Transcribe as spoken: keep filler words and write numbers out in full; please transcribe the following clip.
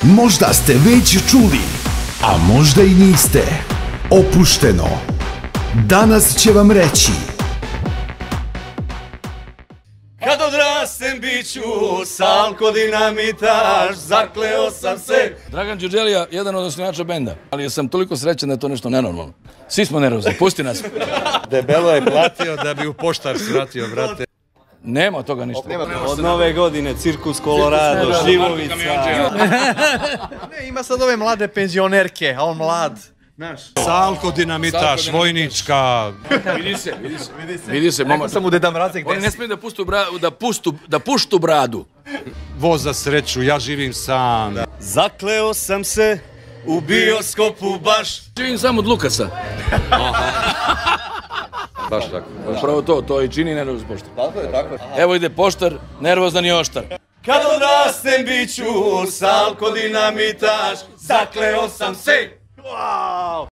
Možda ste već čuli, a možda i niste. Opušteno. Danas će vam reći. Kad odrastem bit ću Salko dinamitaš, zakleo sam se. Dragan Đurđelija, jedan od osnivača benda, ali sam toliko srećan da je to nešto nenormalno. Svi smo nervozni, pusti nas. Debelo je platio da bi u poštar svratio, brate. Nema od toga ništa. Od nove godine, Cirkus Colorado, Živovica. Ne, ima sad ove mlade penzionerke, a on mlad. Salko dinamitaš, vojnička. Vidi se, vidi se. Vidi se, momak. Sam u Deda Mrazek Oni ne smiju da puštu bradu, da puštu, da puštu bradu. Voz za sreću, ja živim sam. Zakleo sam se u bioskopu baš. Živim samo od Lukasa. Baš tako. Upravo to, to i čini nervozan poštar. Tako je, tako je. Evo ide poštar, nervozan i oštar. Kad odrastem bit ću Salko dinamitaš, zakleo sam se.